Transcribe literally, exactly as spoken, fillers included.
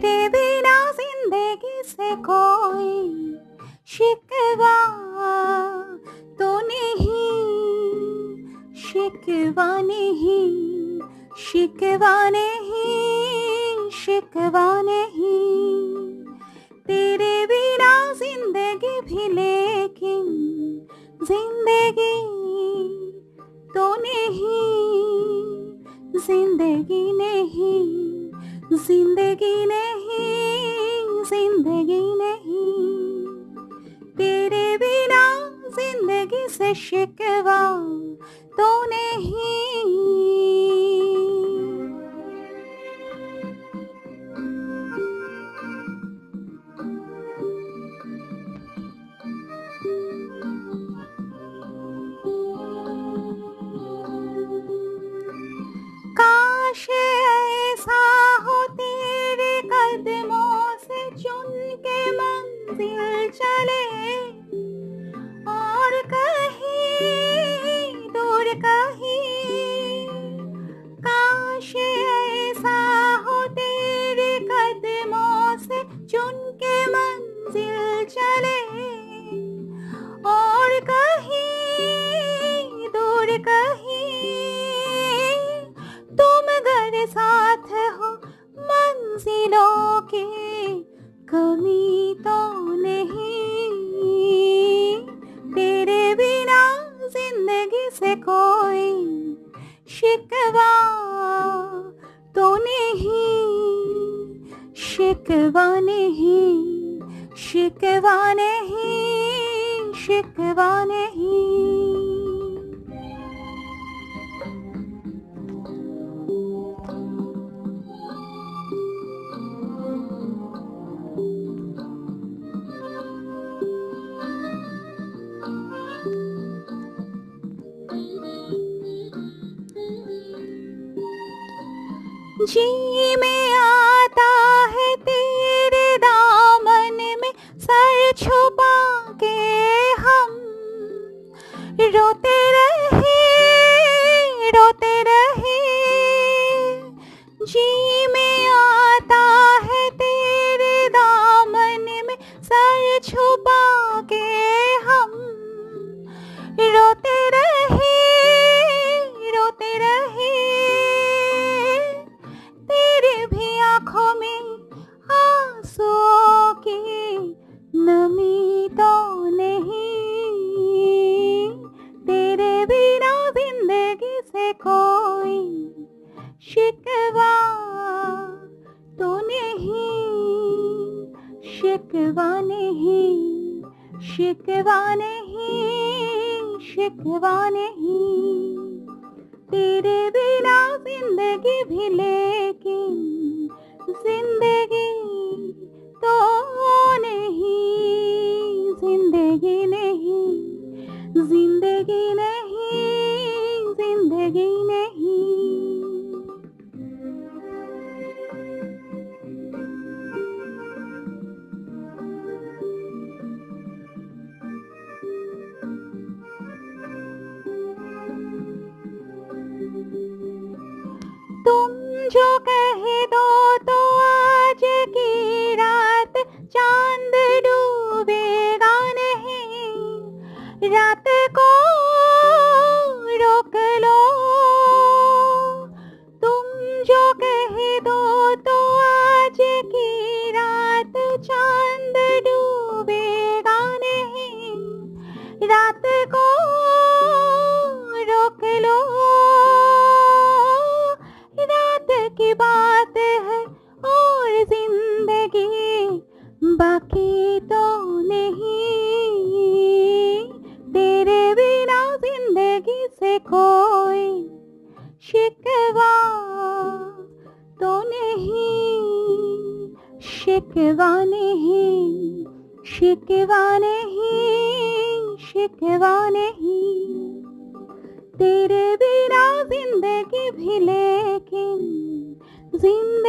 तेरे बिना जिंदगी से कोई शिकवा तो नहीं, शिकवा नहीं, शिकवा नहीं, शिकवा नहीं। तेरे बिना जिंदगी भी लेकिन जिंदगी तो नहीं, जिंदगी नहीं, जिंदगी नहीं, जिंदगी नहीं। तेरे बिना जिंदगी से शिकवा तो नहीं। काश ऐसा हो तेरे कदमों से चुन के मंजिल चले, और कहीं दूर कहीं। काश ऐसा हो तेरे कदमों से चुन के मंजिल चले, और कहीं दूर कहीं। तुम अगर साथ हो मंजिलों की कमी तो नहीं। तेरे बिना जिंदगी से कोई शिकवा तो नहीं, शिकवा नहीं, शिकवा नहीं, शिकवा नहीं। जी में आता है तेरे दामन में सर छुपा के हम, रोते रहे रोते रहे। जी में आता है तेरे दामन में सर छुपा के हम, रोते रहे रोते रहे। तेरे भी आँखों में आंसुओं की नमी तो नहीं। तेरे बिना जिंदगी से कोई शिकवा तो नहीं, शिकवा नहीं, शिकवा नहीं, शिकवा नहीं। तेरे बिना जिंदगी भी लेकिन जिंदगी तो नहीं, जिंदगी नहीं, जिंदगी नहीं, जिंदगी नहीं। तुम जो कह दो तो आज की रात चांद डूबेगा नहीं। रात को रोक लो, तुम जो कह दो तो आज की रात चांद डूबेगा नहीं। रात को रोक लो, रात की बात है और जिंदगी बाकी तो नहीं। तेरे बिना जिंदगी से कोई शिकवा तो नहीं, शिकवा नहीं, शिकवा नहीं, शिकवा नहीं। तेरे बिना जिंदगी भी लेकिन जिंदगी